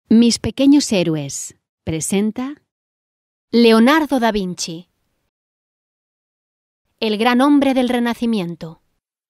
Mis pequeños héroes presenta Leonardo da Vinci, el gran hombre del Renacimiento.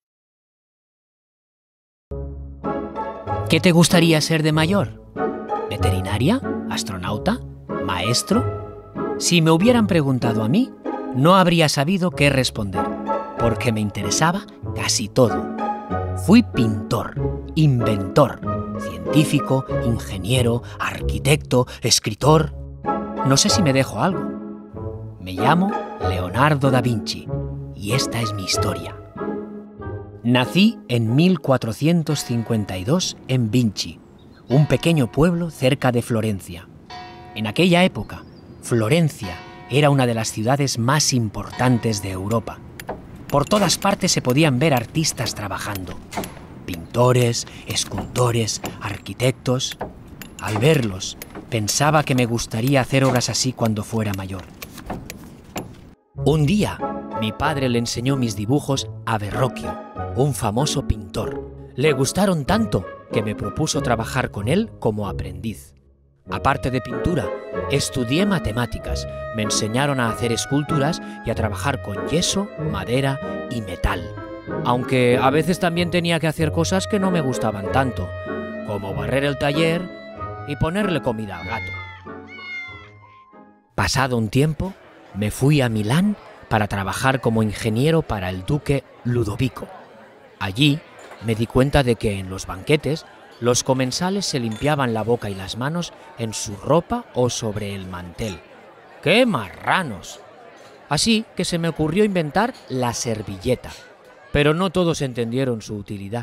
¿Qué te gustaría ser de mayor? ¿Veterinaria? ¿Astronauta? ¿Maestro? Si me hubieran preguntado a mí, no habría sabido qué responder, porque me interesaba casi todo. Fui pintor, inventor, científico, ingeniero, arquitecto, escritor. No sé si me dejo algo. Me llamo Leonardo da Vinci y esta es mi historia. Nací en 1452 en Vinci, un pequeño pueblo cerca de Florencia. En aquella época, Florencia era una de las ciudades más importantes de Europa. Por todas partes se podían ver artistas trabajando. Pintores, escultores, arquitectos. Al verlos, pensaba que me gustaría hacer obras así cuando fuera mayor. Un día, mi padre le enseñó mis dibujos a Verrocchio, un famoso pintor. Le gustaron tanto que me propuso trabajar con él como aprendiz. Aparte de pintura, estudié matemáticas, me enseñaron a hacer esculturas y a trabajar con yeso, madera y metal. Aunque a veces también tenía que hacer cosas que no me gustaban tanto, como barrer el taller y ponerle comida al gato. Pasado un tiempo, me fui a Milán para trabajar como ingeniero para el duque Ludovico. Allí me di cuenta de que en los banquetes los comensales se limpiaban la boca y las manos en su ropa o sobre el mantel. ¡Qué marranos! Así que se me ocurrió inventar la servilleta, pero no todos entendieron su utilidad.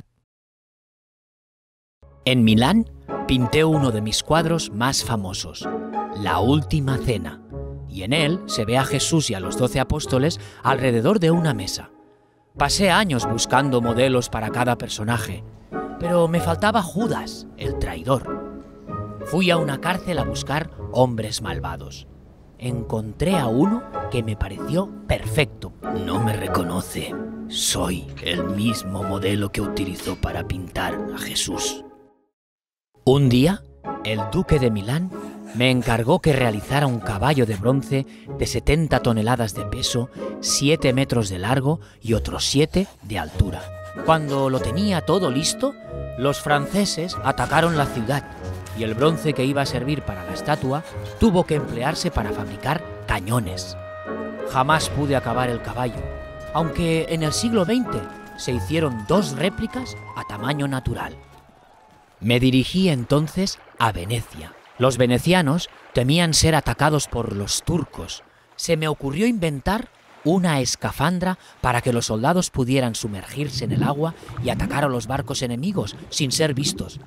En Milán pinté uno de mis cuadros más famosos, La Última Cena, y en él se ve a Jesús y a los 12 apóstoles alrededor de una mesa. Pasé años buscando modelos para cada personaje, pero me faltaba Judas, el traidor. Fui a una cárcel a buscar hombres malvados. Encontré a uno que me pareció perfecto. No me reconoce. Soy el mismo modelo que utilizó para pintar a Jesús. Un día, el duque de Milán me encargó que realizara un caballo de bronce de 70 toneladas de peso, 7 metros de largo y otros 7 de altura. Cuando lo tenía todo listo, los franceses atacaron la ciudad y el bronce que iba a servir para la estatua tuvo que emplearse para fabricar cañones. Jamás pude acabar el caballo, aunque en el siglo XX se hicieron 2 réplicas a tamaño natural. Me dirigí entonces a Venecia. Los venecianos temían ser atacados por los turcos. Se me ocurrió inventar una escafandra para que los soldados pudieran sumergirse en el agua y atacar a los barcos enemigos sin ser vistos.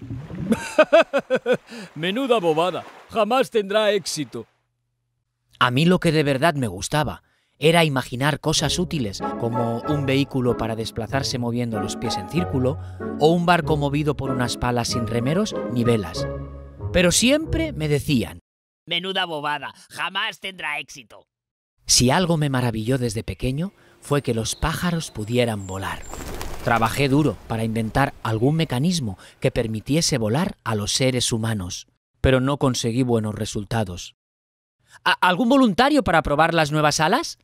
Menuda bobada, jamás tendrá éxito. A mí lo que de verdad me gustaba era imaginar cosas útiles, como un vehículo para desplazarse moviendo los pies en círculo, o un barco movido por unas palas sin remeros ni velas. Pero siempre me decían: menuda bobada, jamás tendrá éxito. Si algo me maravilló desde pequeño fue que los pájaros pudieran volar. Trabajé duro para inventar algún mecanismo que permitiese volar a los seres humanos, pero no conseguí buenos resultados. ¿Algún voluntario para probar las nuevas alas?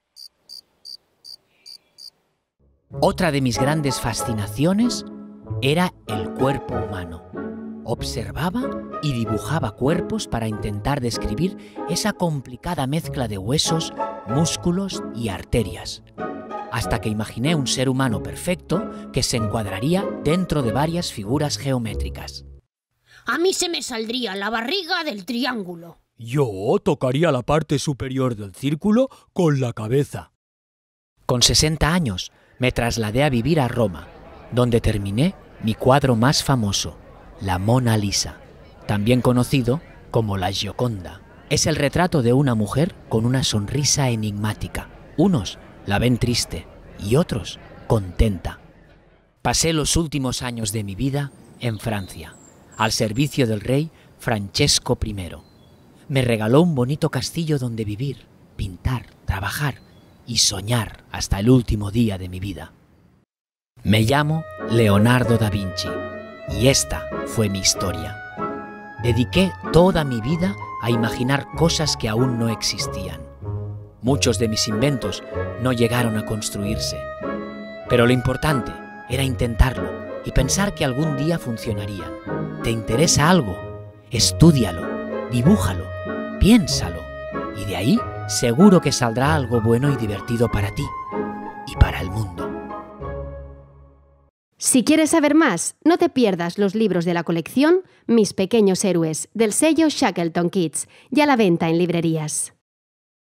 Otra de mis grandes fascinaciones era el cuerpo humano. Observaba y dibujaba cuerpos para intentar describir esa complicada mezcla de huesos, músculos y arterias, hasta que imaginé un ser humano perfecto que se encuadraría dentro de varias figuras geométricas. A mí se me saldría la barriga del triángulo. Yo tocaría la parte superior del círculo con la cabeza. Con 60 años me trasladé a vivir a Roma, donde terminé mi cuadro más famoso, la Mona Lisa, también conocido como la Gioconda. Es el retrato de una mujer con una sonrisa enigmática. Unos la ven triste y otros contenta. Pasé los últimos años de mi vida en Francia, al servicio del rey Francesco I. Me regaló un bonito castillo donde vivir, pintar, trabajar y soñar hasta el último día de mi vida. Me llamo Leonardo da Vinci y esta fue mi historia. Dediqué toda mi vida a imaginar cosas que aún no existían. Muchos de mis inventos no llegaron a construirse. Pero lo importante era intentarlo y pensar que algún día funcionarían. ¿Te interesa algo? Estúdialo, dibújalo, piénsalo. Y de ahí seguro que saldrá algo bueno y divertido para ti y para el mundo. Si quieres saber más, no te pierdas los libros de la colección Mis Pequeños Héroes, del sello Shackleton Kids, ya a la venta en librerías.